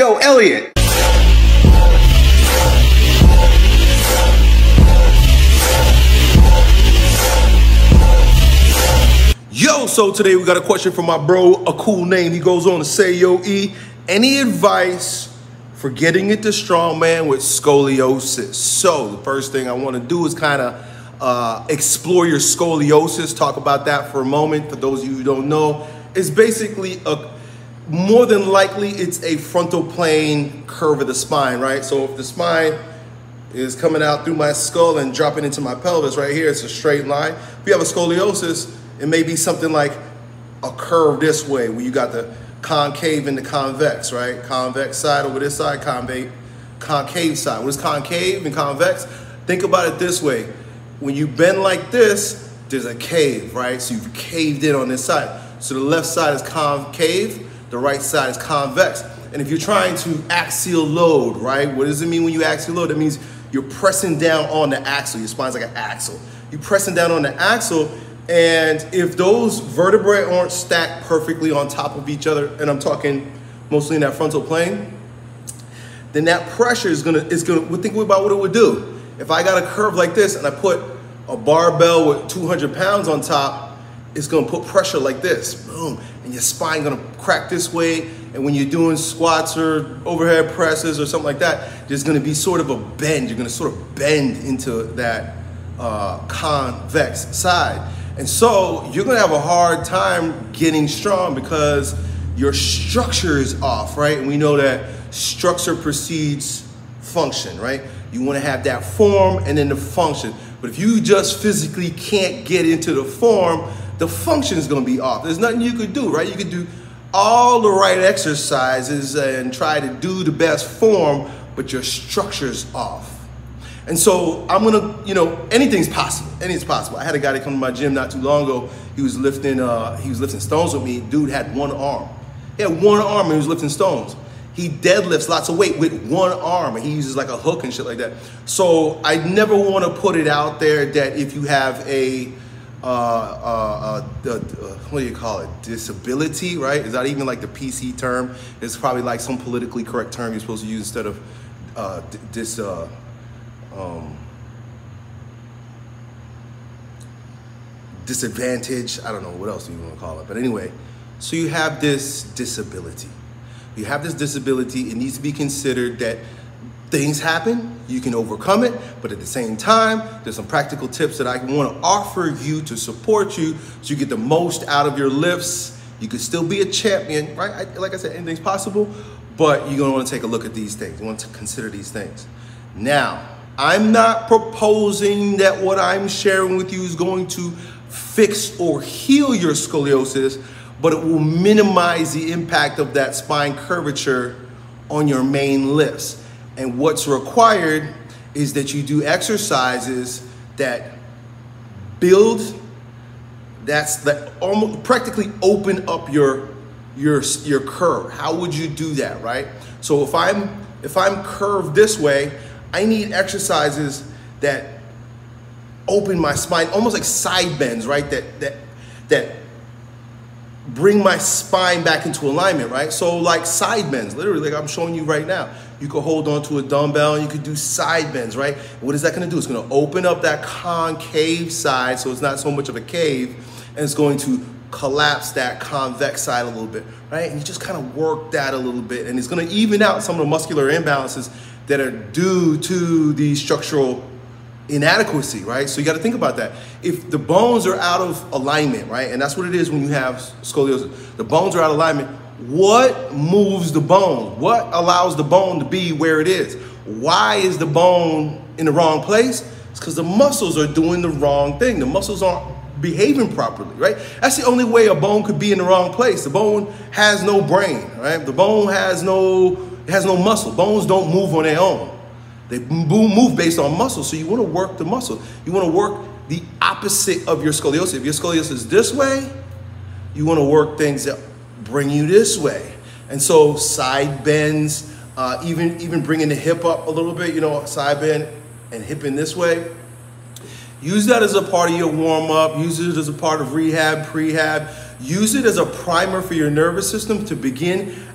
Yo, Elliot. Yo, so today we got a question from my bro, a cool name. He goes on to say, yo, E, any advice for getting into strongman with scoliosis? So the first thing I want to do is kind of explore your scoliosis, talk about that for a moment. For those of you who don't know, it's basically more than likely it's a frontal plane curve of the spine, right? So if the spine is coming out through my skull and dropping into my pelvis right here, it's a straight line. If you have a scoliosis, it may be something like a curve this way where you got the concave and the convex, right? Convex side over this side, concave side. What is concave and convex? Think about it this way. When you bend like this, there's a cave, right? So you've caved in on this side. So the left side is concave, the right side is convex. And if you're trying to axial load, right? What does it mean when you axial load? That means you're pressing down on the axle. Your spine's like an axle. You're pressing down on the axle, and if those vertebrae aren't stacked perfectly on top of each other, and I'm talking mostly in that frontal plane, then that pressure is gonna, think about what it would do. If I got a curve like this and I put a barbell with 200 pounds on top, it's gonna put pressure like this, boom, and your spine gonna crack this way, and when you're doing squats or overhead presses or something like that, there's gonna be sort of a bend. You're gonna sort of bend into that convex side. And so you're gonna have a hard time getting strong because your structure is off, right? And we know that structure precedes function, right? You wanna have that form and then the function. But if you just physically can't get into the form, the function is gonna be off. There's nothing you could do, right? You could do all the right exercises and try to do the best form, but your structure's off. And so I'm gonna, anything's possible. Anything's possible. I had a guy that come to my gym not too long ago. He was lifting stones with me. Dude had one arm. He had one arm and he was lifting stones. He deadlifts lots of weight with one arm, and he uses like a hook and shit like that. So I never want to put it out there that if you have a what do you call it? Disability, right? Is that even like the PC term? It's probably like some politically correct term you're supposed to use instead of disadvantage. I don't know what else you want to call it, but anyway, so you have this disability. You have this disability. It needs to be considered that things happen, you can overcome it, but at the same time, there's some practical tips that I want to offer you to support you so you get the most out of your lifts. You can still be a champion, right? Like I said, anything's possible, but you're going to want to take a look at these things. You want to consider these things. Now, I'm not proposing that what I'm sharing with you is going to fix or heal your scoliosis, but it will minimize the impact of that spine curvature on your main lifts. And what's required is that you do exercises that build, that almost practically open up your curve. How would you do that, right? So if I'm curved this way, I need exercises that open my spine, almost like side bends, right? That bring my spine back into alignment, right? So like side bends, literally like I'm showing you right now. You could hold on to a dumbbell and you could do side bends, right? What is that gonna do? It's gonna open up that concave side so it's not so much of a cave, and it's going to collapse that convex side a little bit, right? And you just kind of work that a little bit, and it's gonna even out some of the muscular imbalances that are due to the structural inadequacy, right? So you got to think about that. If the bones are out of alignment, right? And that's what it is when you have scoliosis. The bones are out of alignment. What moves the bone? What allows the bone to be where it is? Why is the bone in the wrong place? It's because the muscles are doing the wrong thing. The muscles aren't behaving properly, right? That's the only way a bone could be in the wrong place. The bone has no brain, right? The bone has no muscle. Bones don't move on their own. They move based on muscle, so you want to work the muscle. You want to work the opposite of your scoliosis. If your scoliosis is this way, you want to work things that bring you this way. And so side bends, even bringing the hip up a little bit, side bend and hip in this way. Use that as a part of your warm-up. Use it as a part of rehab, prehab. Use it as a primer for your nervous system to begin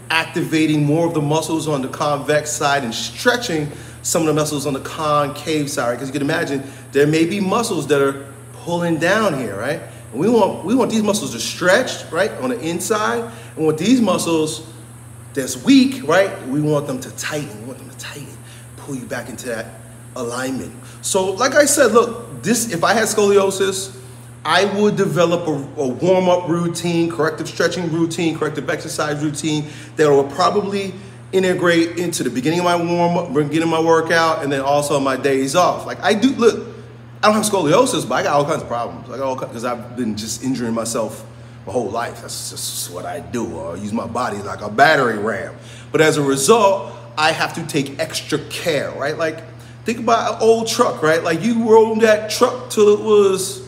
activating more of the muscles on the convex side and stretching some of the muscles on the concave side, because you can imagine there may be muscles that are pulling down here, right? And we want these muscles to stretch, right, on the inside, and with these muscles that's weak, right, we want them to tighten. We want them to tighten, pull you back into that alignment. So like I said, look, this, if I had scoliosis, I would develop a warm-up routine, corrective stretching routine, corrective exercise routine that will probably integrate into the beginning of my warm-up, beginning of my workout, and then also on my days off. Like I do, look, I don't have scoliosis, but I got all kinds of problems. I got all kinds, because I've been just injuring myself my whole life. That's just what I do. I use my body like a battering ram. But as a result, I have to take extra care, right? Like, think about an old truck, right? Like you rolled that truck till it was,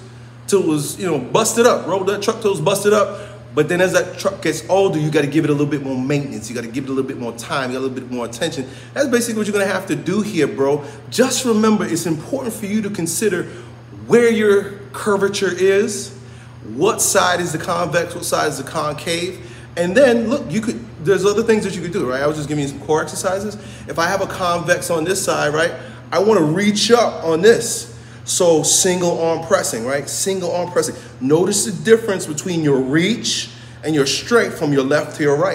you know, busted up. Rolled that truck till it was busted up. But then as that truck gets older, you got to give it a little bit more maintenance. You got to give it a little bit more time. You got a little bit more attention. That's basically what you're going to have to do here, bro. Just remember, it's important for you to consider where your curvature is, what side is the convex, what side is the concave. And then look, there's other things that you could do, right? I was just giving you some core exercises. If I have a convex on this side, right, I want to reach up on this. So single arm pressing, right? Single arm pressing. Notice the difference between your reach and your strength from your left to your right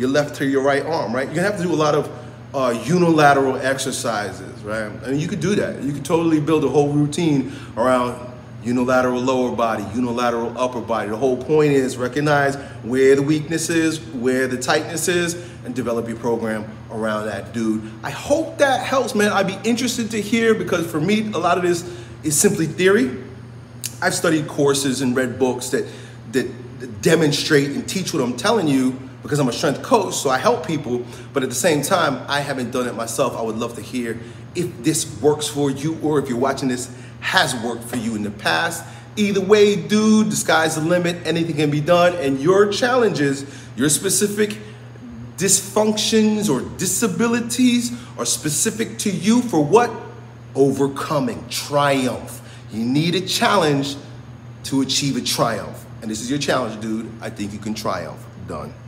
arm, right? You're gonna have to do a lot of unilateral exercises, right? And you could do that. You could totally build a whole routine around unilateral lower body, unilateral upper body. The whole point is recognize where the weakness is, where the tightness is, and develop your program around that, dude. I hope that helps, man. I'd be interested to hear, because for me, a lot of this is simply theory. I've studied courses and read books that demonstrate and teach what I'm telling you, because I'm a strength coach, so I help people. But at the same time, I haven't done it myself. I would love to hear if this works for you, or if you're watching this has worked for you in the past. Either way, dude, the sky's the limit. Anything can be done. And your challenges, your specific dysfunctions or disabilities are specific to you for what? Overcoming, triumph. You need a challenge to achieve a triumph. And this is your challenge, dude. I think you can triumph. Done.